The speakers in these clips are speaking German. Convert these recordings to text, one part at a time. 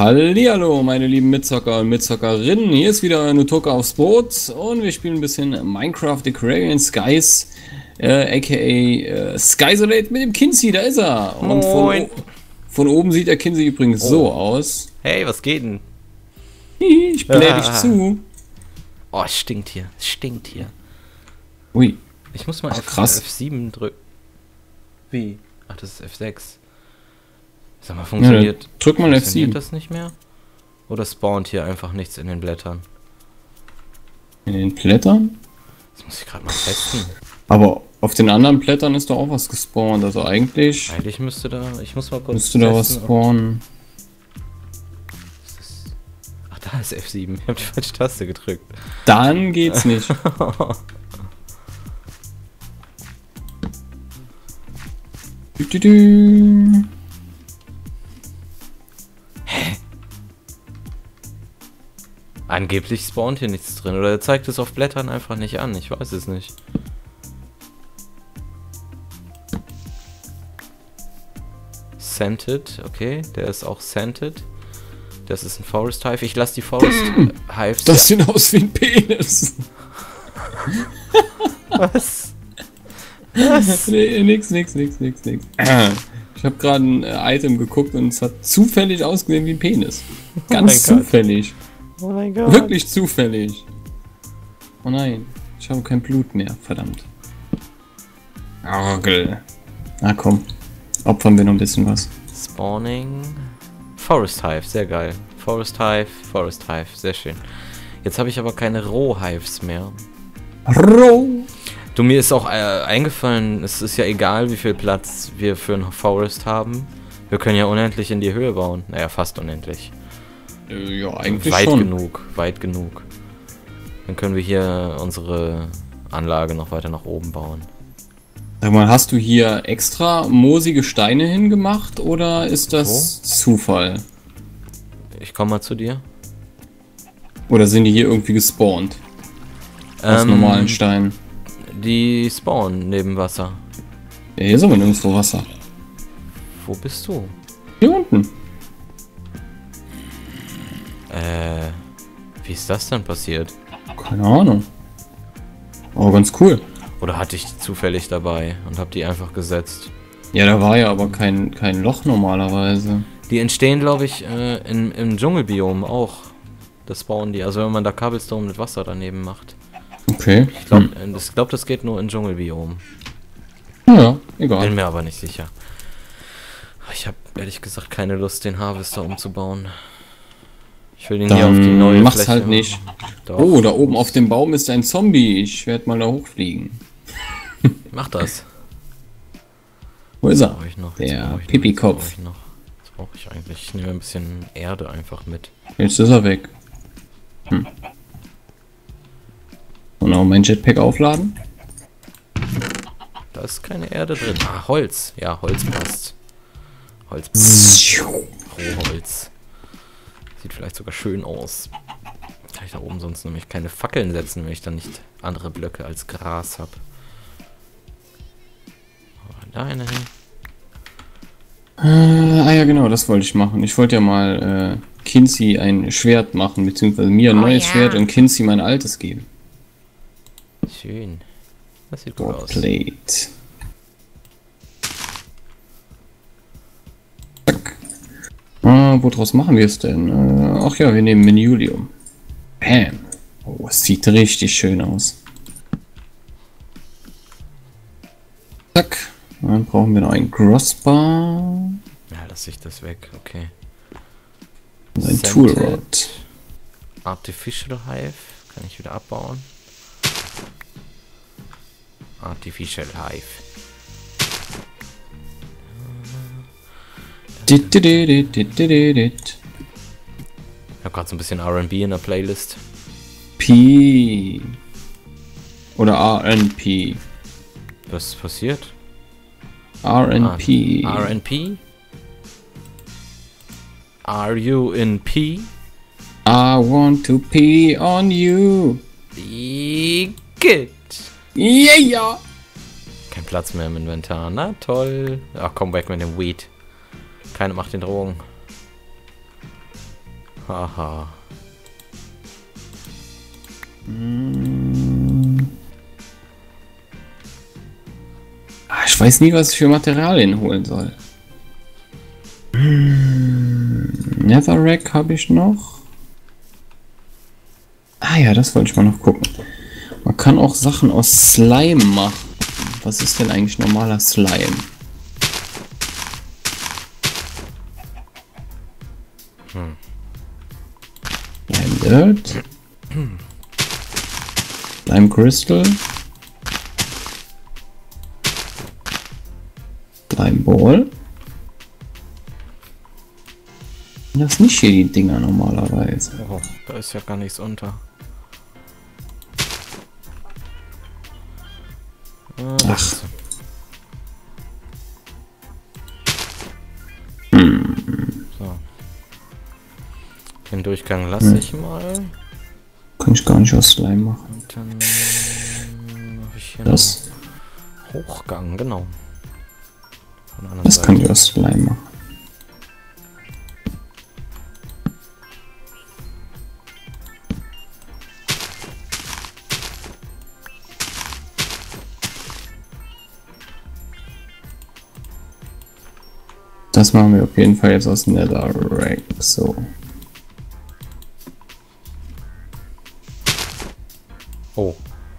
Hallihallo, meine lieben Mitzocker und Mitzockerinnen. Hier ist wieder Nutoka aufs Boot und wir spielen ein bisschen Minecraft The Agrarian Skies, aka Skysolate mit dem Kinsey, da ist er. Und von oben sieht der Kinsey übrigens so aus. Hey, was geht denn? Ich bläh dich zu. Oh, es stinkt hier. Es stinkt hier. Ui. Ich muss mal F7 drücken. Wie? Ach, das ist F6. Sag mal, funktioniert, drück mal funktioniert F7. das nicht mehr? Oder spawnt hier einfach nichts in den Blättern? In den Blättern? Das muss ich gerade mal testen. Aber auf den anderen Blättern ist doch auch was gespawnt. Also eigentlich Eigentlich müsste da... Ich muss mal kurz müsste da was spawnen. Ach, da ist F7. Ich habe die falsche Taste gedrückt. Dann geht's nicht. Angeblich spawnt hier nichts drin. Oder er zeigt es auf Blättern einfach nicht an. Ich weiß es nicht. Scented. Okay, der ist auch scented. Das ist ein Forest Hive. Ich lasse die Forest Hives... Das sieht aus wie ein Penis. Was? Was? Nee, nix. Ich habe gerade ein Item geguckt und es hat zufällig ausgesehen wie ein Penis. Ganz zufällig. Oh mein Gott. Wirklich zufällig. Oh nein, ich habe kein Blut mehr, verdammt. Orgel. Na komm, opfern wir noch ein bisschen was. Spawning. Forest Hive, sehr geil. Forest Hive, sehr schön. Jetzt habe ich aber keine Roh-Hives mehr. Roh. Du, mir ist auch eingefallen, es ist ja egal, wie viel Platz wir für ein Forest haben. Wir können ja unendlich in die Höhe bauen. Naja, fast unendlich. Ja, eigentlich weit schon. Weit genug. Dann können wir hier unsere Anlage noch weiter nach oben bauen. Sag mal, hast du hier extra moosige Steine hingemacht oder ist das Zufall? Ich komme mal zu dir. Oder sind die hier irgendwie gespawnt? Aus normalen Steinen? Die spawnen neben Wasser. Ja, hier ist aber nirgendwo Wasser. Wo bist du? Hier unten. Wie ist das denn passiert? Keine Ahnung. Oh, ganz cool. Oder hatte ich die zufällig dabei und habe die einfach gesetzt? Ja, da war ja aber kein Loch normalerweise. Die entstehen, glaube ich, im Dschungelbiom auch. Das spawnen die. Also wenn man da Cobblestone mit Wasser daneben macht. Okay. Ich glaube, das geht nur in Dschungelbiom. Ja, egal. Bin mir aber nicht sicher. Ich habe ehrlich gesagt keine Lust, den Harvester umzubauen. Ich will den Dann hier auf die neue mach's Fläche halt nicht. Doch. Oh, da oben auf dem Baum ist ein Zombie. Ich werde mal da hochfliegen. Mach das. Wo ist er? Brauche ich noch. Der Pipi-Kopf. Was brauche ich eigentlich? Ich nehme ein bisschen Erde einfach mit. Jetzt ist er weg. Und noch mein Jetpack aufladen. Da ist keine Erde drin. Ah, Holz. Ja, Holz passt. Holz passt. Rohholz. Sieht vielleicht sogar schön aus. Kann ich da oben sonst nämlich keine Fackeln setzen, wenn ich dann nicht andere Blöcke als Gras habe. Da eine hin. Ja genau, das wollte ich machen. Ich wollte ja mal Kinsey ein Schwert machen, beziehungsweise mir ein neues Schwert und Kinsey mein altes geben. Schön. Das sieht gut aus. Plate. Zack. Woraus machen wir es denn? Ach ja, wir nehmen Menulium. Bam. Oh, es sieht richtig schön aus. Zack. Dann brauchen wir noch einen Crossbar. Ja, lass ich das weg. Okay. Und ein Scented. Toolrod. Artificial Hive. Kann ich wieder abbauen. Artificial Hive. Ich habe gerade so ein bisschen R&B in der Playlist. P. Oder RNP. Was ist passiert? RNP. RNP? Are you in P? I want to pee on you. Igitt. Yeah. Kein Platz mehr im Inventar. Na toll. Ach, komm weg mit dem Weed. Keine macht den Drogen. Haha. Ich weiß nie, was ich für Materialien holen soll. Netherrack habe ich noch. Ah ja, das wollte ich mal noch gucken. Man kann auch Sachen aus Slime machen. Was ist denn eigentlich normaler Slime? Slime Dirt. Slime Crystal. Slime Ball. Das sind nicht hier die Dinger normalerweise. Oh, da ist ja gar nichts unter. Ach. So. Den Durchgang lasse ich mal. Kann ich gar nicht aus Slime machen. Und dann mache ich hier Das, noch Hochgang, genau. Von der anderen das Seite. kann ich aus Slime machen. Das machen wir auf jeden Fall jetzt aus Netherrack. So. Oh.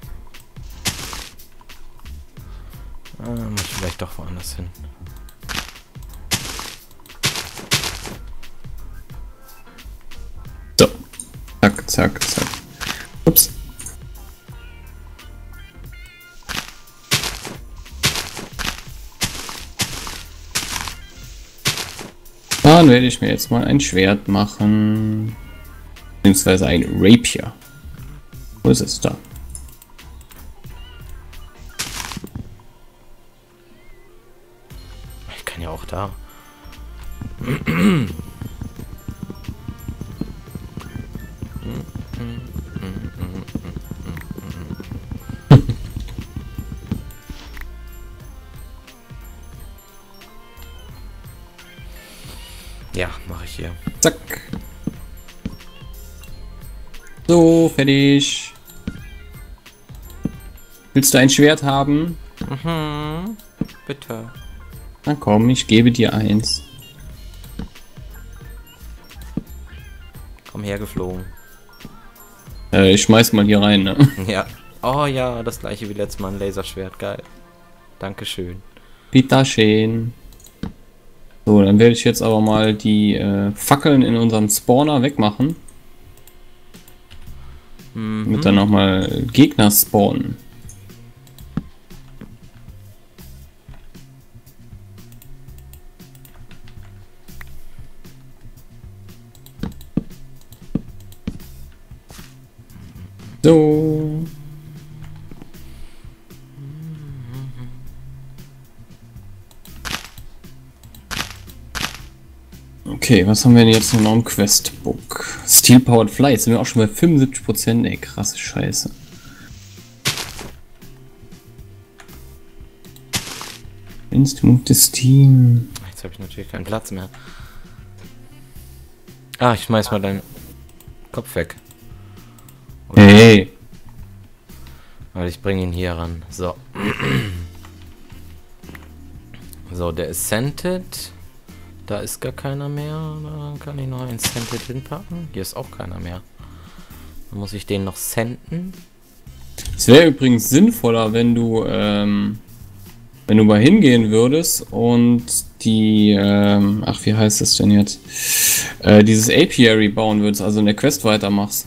Muss ich vielleicht doch woanders hin. So. Zack, zack, zack. Ups. Dann werde ich mir jetzt mal ein Schwert machen. Beziehungsweise ein Rapier. Wo ist es da? Ich kann ja auch da. Ja, mache ich hier. Zack. So, fertig. Willst du ein Schwert haben? Mhm. Bitte. Na komm, ich gebe dir eins. Komm hergeflogen. Ich schmeiß mal hier rein, ne? Ja. Oh ja, das gleiche wie letztes Mal ein Laserschwert. Geil. Dankeschön. Bitteschön. So, dann werde ich jetzt aber mal die Fackeln in unserem Spawner wegmachen. Damit dann nochmal Gegner spawnen. So. Okay, was haben wir denn jetzt noch im Questbook? Steel Powered Fly, jetzt sind wir auch schon bei 75%, ey, krasse Scheiße. Instrument des Team. Jetzt habe ich natürlich keinen Platz mehr. Ah, ich schmeiß mal deinen Kopf weg. Hey. Weil ich bringe ihn hier ran. So. So, der ist scented. Da ist gar keiner mehr. Da kann ich noch einen scented hinpacken. Hier ist auch keiner mehr. Dann muss ich den noch senden. Es wäre übrigens sinnvoller, wenn du mal hingehen würdest und die, ach, wie heißt das denn jetzt? Dieses Apiary bauen würdest, also in der Quest weitermachst.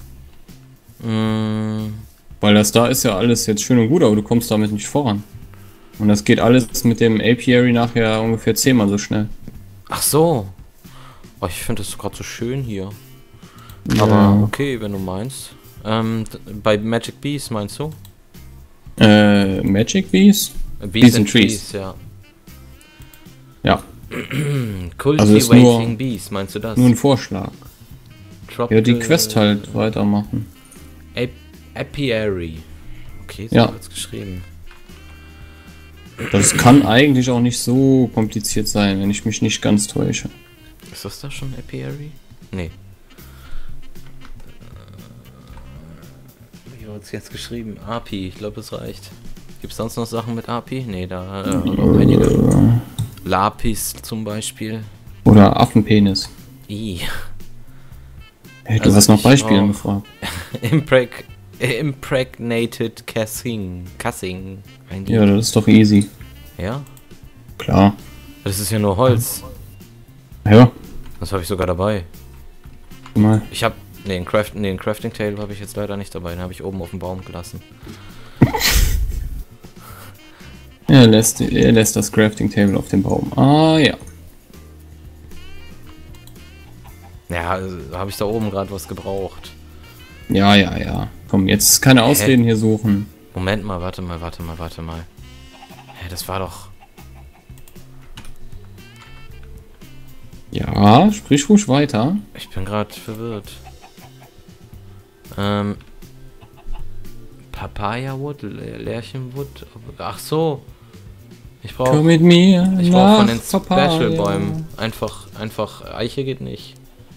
Weil das da ist ja alles jetzt schön und gut, aber du kommst damit nicht voran. Und das geht alles mit dem Apiary nachher ungefähr 10-mal so schnell. Ach so. Oh, ich finde das gerade so schön hier. Ja. Aber okay, wenn du meinst. Bei Magic Bees meinst du? Magic Bees? Bees and Trees, ja. Ja. Cultivating Bees, meinst du das? Nur ein Vorschlag. Tropical Ja, die Quest halt weitermachen. Apiary. Okay, so Ja. wird's geschrieben. Das kann eigentlich auch nicht so kompliziert sein, wenn ich mich nicht ganz täusche. Ist das da schon Apiary? Nee. Wie wurde es jetzt geschrieben? API, ich glaube, es reicht. Gibt es sonst noch Sachen mit API? Ne, da noch einige. Lapis zum Beispiel. Oder Affenpenis. I. Hey, du hast nach Beispielen gefragt. Impregnated Cussing. Ja, das ist doch easy. Ja? Klar. Das ist ja nur Holz. Ja. Das habe ich sogar dabei. Mal. Ich habe den Crafting Table habe ich jetzt leider nicht dabei. Den habe ich oben auf dem Baum gelassen. Er lässt das Crafting Table auf dem Baum. Ah ja. Ja, also, habe ich da oben gerade was gebraucht. Ja. Komm, jetzt keine Ausreden hier suchen. Moment mal, warte mal. Hä, das war doch... Ja, sprich ruhig weiter. Ich bin gerade verwirrt. Papaya Wood, Lärchenwood. Ach so. Ich brauche Komm mit mir. Ich brauche von den Papaya. Special-Bäumen. Einfach Eiche geht nicht.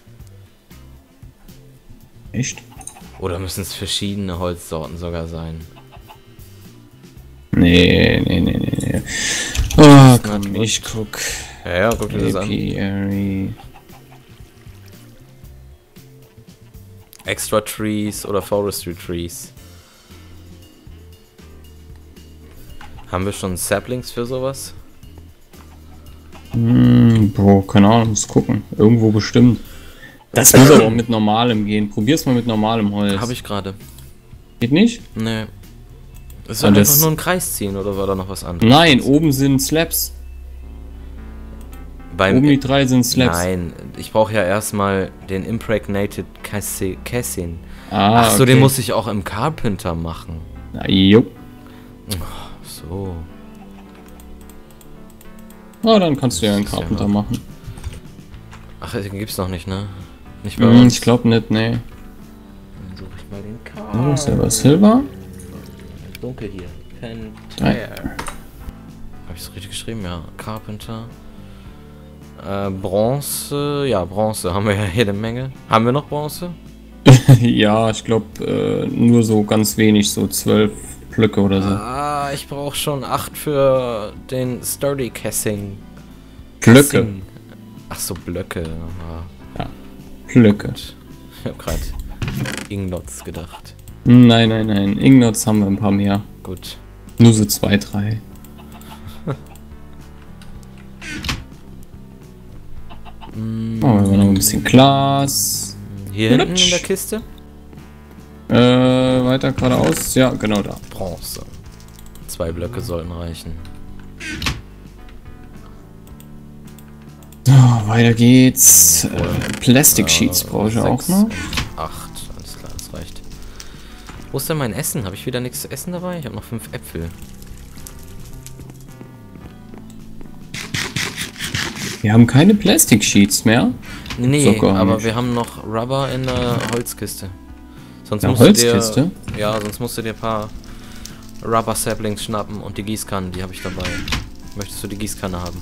Echt? Oder müssen es verschiedene Holzsorten sogar sein? Nee. Oh, komm, ich guck. Ja, guck dir das an. Apiary. Extra Trees oder Forestry Trees. Haben wir schon Saplings für sowas? Bro, keine Ahnung, muss gucken. Irgendwo bestimmt. Das muss aber auch mit normalem gehen. Probier's mal mit normalem Holz. Habe ich gerade. Geht nicht? Nee. Es soll einfach nur ein Kreis ziehen, oder war da noch was anderes? Nein, oben sind Slabs. Oben die 3 sind Slabs. Nein, ich brauche ja erstmal den Impregnated Cassin. Ach so, den muss ich auch im Carpenter machen. Na, jo. So. Dann kannst du ja einen Carpenter machen. Ach, den gibt's noch nicht, ne? Nicht bei uns. Ich glaube nicht, ne. Dann suche ich mal den Carpenter. Silber. Dunkel hier. Ja. Habe ich es richtig geschrieben? Ja. Carpenter. Bronze. Ja, Bronze haben wir ja jede Menge. Haben wir noch Bronze? Ja, ich glaube nur so ganz wenig, so 12 Blöcke oder so. Ich brauche schon 8 für den Sturdy Casing. Blöcke. Ach so, Blöcke. Ja, Blöcke. Ich habe gerade Ingnots gedacht. Nein. Ingnots haben wir ein paar mehr. Gut. Nur so 2, 3. Oh, wir haben noch ein bisschen Glas. Hier hinten in der Kiste? Weiter geradeaus. Ja, genau da. Bronze. 2 Blöcke sollten reichen. So, weiter geht's. Plastic Sheets brauche ich auch noch. 8, alles klar, das reicht. Wo ist denn mein Essen? Habe ich wieder nichts zu essen dabei? Ich habe noch 5 Äpfel. Wir haben keine Plastic Sheets mehr. Nee, aber wir haben noch Rubber in der Holzkiste. Sonst musst Holzkiste? Sonst musst du dir ein paar Rubber Saplings schnappen und die Gießkanne, die habe ich dabei. Möchtest du die Gießkanne haben?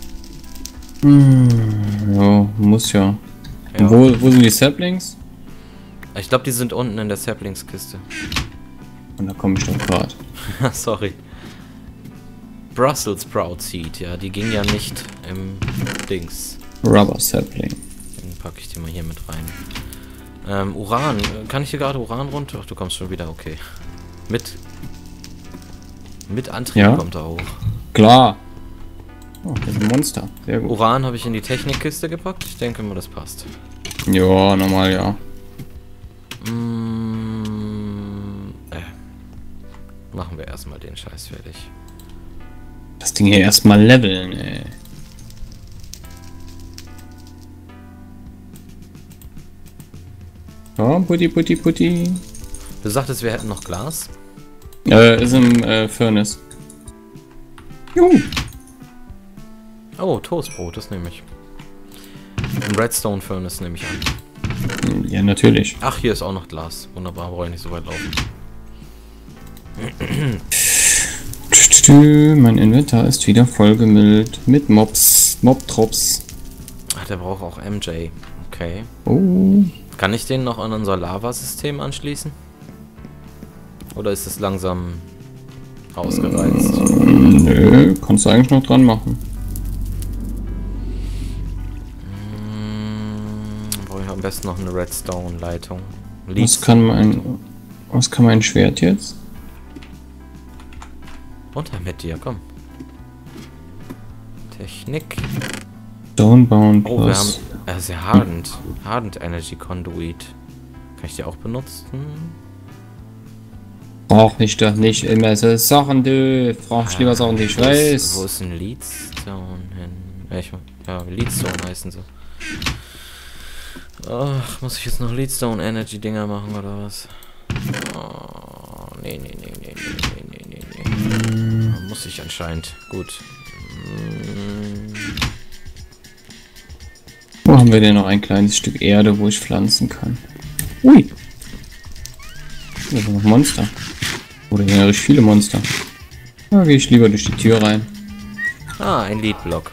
Ja, muss ja. Ja. Wo sind die Saplings? Ich glaube, die sind unten in der Saplingskiste. Und da komme ich doch gerade. Sorry. Brussels Sprout Seed, ja, die ging ja nicht im Dings. Rubber Sapling. Dann packe ich die mal hier mit rein. Uran, kann ich hier gerade Uran runter? Ach, du kommst schon wieder, okay. Mit Antrieb ja? Kommt er auch. Klar. Oh, das ist ein Monster. Sehr gut. Uran habe ich in die Technikkiste gepackt. Ich denke mal, das passt. Ja, normal, ja. Machen wir erstmal den Scheiß fertig. Das Ding hier erstmal leveln, ey. Ja, Putti. Du sagtest, wir hätten noch Glas? Ist im Furnace. Juhu. Oh, Toastbrot, das nehme ich. Im Redstone Furnace nehme ich an. Ja, natürlich. Ach, hier ist auch noch Glas. Wunderbar, brauche ich nicht so weit laufen. Mein Inventar ist wieder vollgemüllt mit Mob-Drops. Ach, der braucht auch MJ. Okay. Oh. Kann ich den noch an unser Lavasystem anschließen? Oder ist es langsam ausgereizt? Nö, kannst du eigentlich noch dran machen. Brauche ich am besten noch eine Redstone-Leitung. Was kann mein Schwert jetzt? Runter mit dir, komm. Technik. Stonebound Oh, wir plus. haben sehr Hardened. Hardened Energy Conduit. Kann ich die auch benutzen? Brauch ich doch nicht immer so Sachen, du. Brauch ich lieber Sachen, die ich Wo weiß. ist ein Leadstone hin? Ja, Leadstone heißen sie. Ach, muss ich jetzt noch Leadstone Energy Dinger machen oder was? Oh, nee. Muss ich anscheinend. Gut. Wo haben wir denn noch ein kleines Stück Erde, wo ich pflanzen kann? Ui. Hier sind noch Monster. Oder hier sind richtig viele Monster. Da gehe ich lieber durch die Tür rein. Ah, ein Leadblock.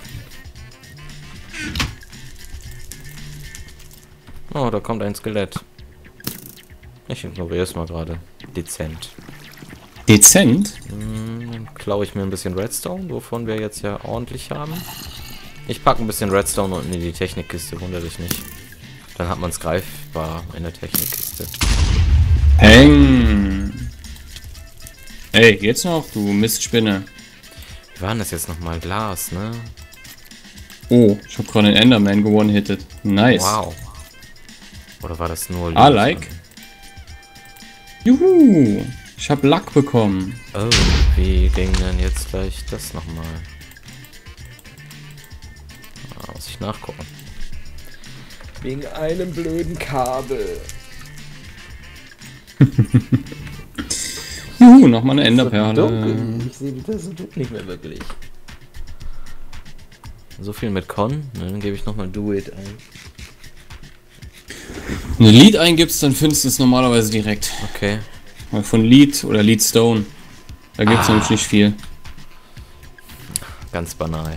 Oh, da kommt ein Skelett. Ich ignoriere es mal gerade. Dezent. Dezent? Dann klaue ich mir ein bisschen Redstone, wovon wir jetzt ja ordentlich haben. Ich packe ein bisschen Redstone unten in die Technikkiste, wundere dich nicht. Dann hat man es greifbar in der Technikkiste. Peng! Hey, geht's noch, du Mistspinne? Wie war denn das jetzt nochmal? Glas, ne? Oh, ich habe gerade einen Enderman gewone-hitted. Nice. Wow. Oder war das nur... I like. Juhu! Ich habe Lack bekommen. Oh, wie ging denn jetzt gleich das nochmal? Muss ich nachgucken. Wegen einem blöden Kabel. Juhu, nochmal eine Enderperle. Ich sehe das nicht mehr wirklich. So viel mit Con. Dann gebe ich nochmal Do It ein. Wenn du Lead eingibst, dann findest du es normalerweise direkt. Okay. Weil von Lead oder Leadstone. Da gibt es nämlich nicht viel. Ganz banal.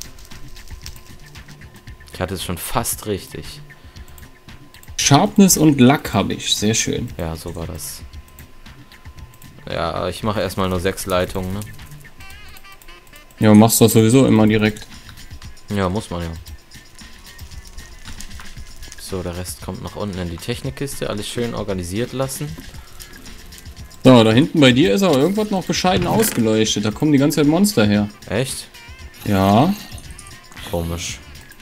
Ich hatte es schon fast richtig. Sharpness und Lack habe ich. Sehr schön. Ja, so war das. Ja, ich mache erstmal nur 6 Leitungen, ne? Ja, machst du das sowieso immer direkt. Ja, muss man ja. So, der Rest kommt nach unten in die Technikkiste. Alles schön organisiert lassen. So, da hinten bei dir ist aber irgendwas noch bescheiden ausgeleuchtet. Da kommen die ganze Zeit Monster her. Echt? Ja. Komisch.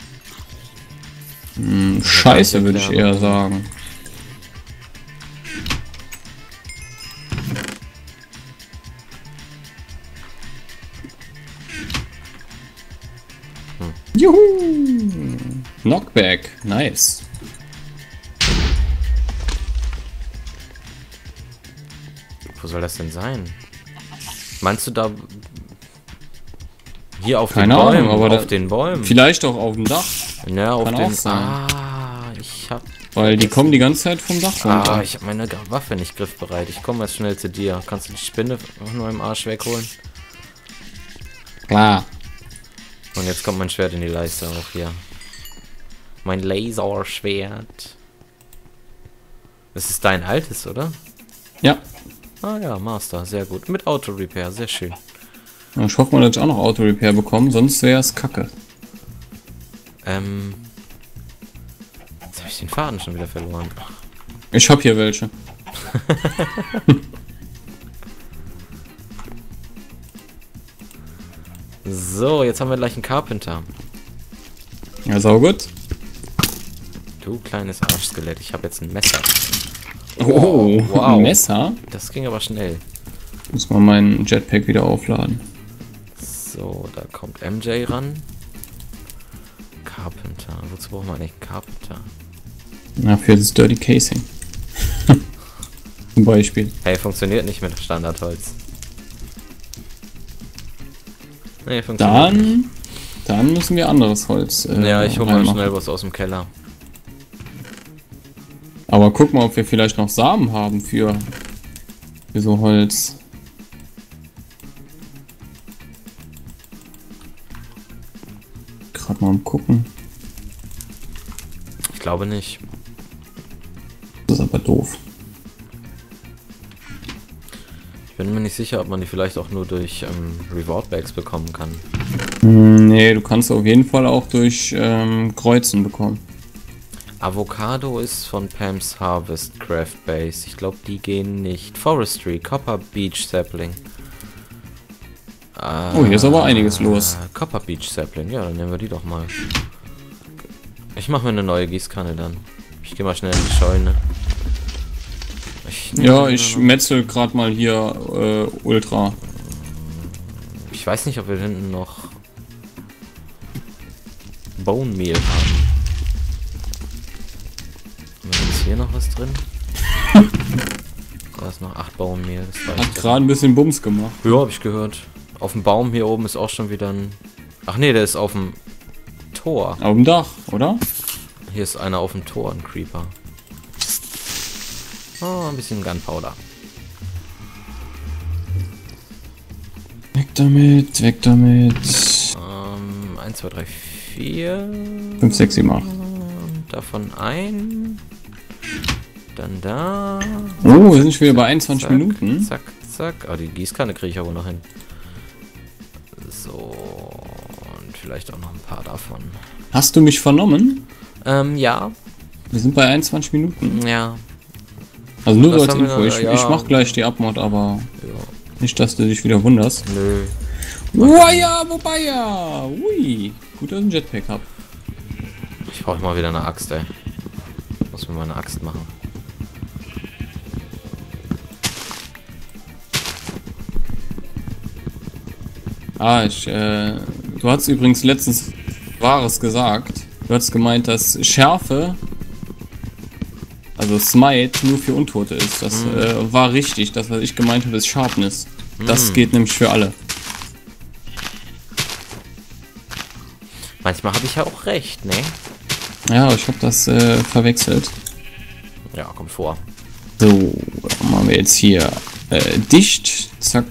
Scheiße, würde ich eher sagen. Juhu! Knockback, nice. Wo soll das denn sein? Meinst du da... Hier auf Keine den Bäumen? Ahnung, aber auf den Bäumen? Vielleicht auch auf dem Dach. Ja, auf Kann den... auch sein. Ah, ich hab... Weil die kommen die ganze Zeit vom Dach runter. Ah, ich habe meine Waffe nicht griffbereit. Ich komme jetzt schnell zu dir. Kannst du die Spinne von meinem Arsch wegholen? Klar. Und jetzt kommt mein Schwert in die Leiste auch hier. Mein Laserschwert. Das ist dein altes, oder? Ja. Ah ja, Master, sehr gut. Mit Auto-Repair, sehr schön. Ich hoffe mal, dass ich auch noch Auto-Repair bekomme, sonst wäre es kacke. Jetzt habe ich den Faden schon wieder verloren. Ich habe hier welche. So, jetzt haben wir gleich einen Carpenter. Ja, sau gut. Du kleines Arschskelett, ich habe jetzt ein Messer. Oh, wow. Ein Messer. Das ging aber schnell. Muss mal meinen Jetpack wieder aufladen. So, da kommt MJ ran. Carpenter. Wozu brauchen wir eigentlich einen Carpenter? Na, für das Dirty Casing. Zum Beispiel. Hey, funktioniert nicht mit Standardholz. Nee, funktioniert nicht. Dann müssen wir anderes Holz. Ja, ich hole mal reinmachen. schnell was aus dem Keller. Aber guck mal, ob wir vielleicht noch Samen haben für so Holz. Gerade mal am gucken. Ich glaube nicht. Das ist aber doof. Ich bin mir nicht sicher, ob man die vielleicht auch nur durch Reward Bags bekommen kann. Nee, du kannst auf jeden Fall auch durch Kreuzen bekommen. Avocado ist von Pam's Harvest Craft Base. Ich glaube, die gehen nicht. Forestry, Copper Beach Sapling. Oh, hier ist aber einiges los. Copper Beach Sapling, ja, dann nehmen wir die doch mal. Ich mache mir eine neue Gießkanne dann. Ich gehe mal schnell in die Scheune. Ich metzel gerade mal hier Ultra. Ich weiß nicht, ob wir hinten noch Bone Meal haben. Ist hier noch was drin? Da ist noch 8 Bone Meal. Hat gerade ein bisschen Bums gemacht. Ja, hab ich gehört. Auf dem Baum hier oben ist auch schon wieder ein... Ach nee, der ist auf dem Tor. Auf dem Dach, oder? Hier ist einer auf dem Tor, ein Creeper. Oh, ein bisschen Gunpowder. Weg damit, weg damit. 1, 2, 3, 4. 5, 6, 7, 8. Davon ein. Dann da. Oh, wir sind schon wieder bei 21 Minuten. Zack, zack. Ah, die Gießkanne kriege ich aber noch hin. So. Und vielleicht auch noch ein paar davon. Hast du mich vernommen? Ja. Wir sind bei 21 Minuten. Ja. Also nur so als Info. Ich mach gleich die Abmod, aber nicht, dass du dich wieder wunderst. Nö. Wobei ja. Ui. Gut, dass ich ein Jetpack hab. Ich brauche mal wieder eine Axt, ey. Muss mir mal eine Axt machen. Du hast übrigens letztens Wahres gesagt. Du hast gemeint, dass Schärfe, also Smite, nur für Untote ist. Das war richtig. Das, was ich gemeint habe, ist Sharpness. Das geht nämlich für alle. Manchmal habe ich ja auch recht, ne? Ja, ich habe das verwechselt. Ja, kommt vor. So, dann machen wir jetzt hier dicht. Zack.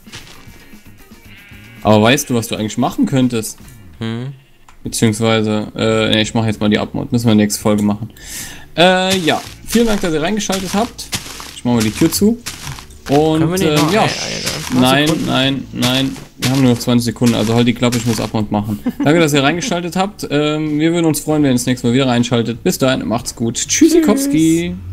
Aber weißt du, was du eigentlich machen könntest? Beziehungsweise, ich mache jetzt mal die Abmod. Müssen wir in der nächsten Folge machen. Ja, vielen Dank, dass ihr reingeschaltet habt. Ich mache mal die Tür zu. Und ja, nein. Wir haben nur noch 20 Sekunden, also halt die Klappe, ich muss Abmod machen. Danke, dass ihr reingeschaltet habt. Wir würden uns freuen, wenn ihr das nächste Mal wieder reinschaltet. Bis dahin, macht's gut. Tschüssikowski.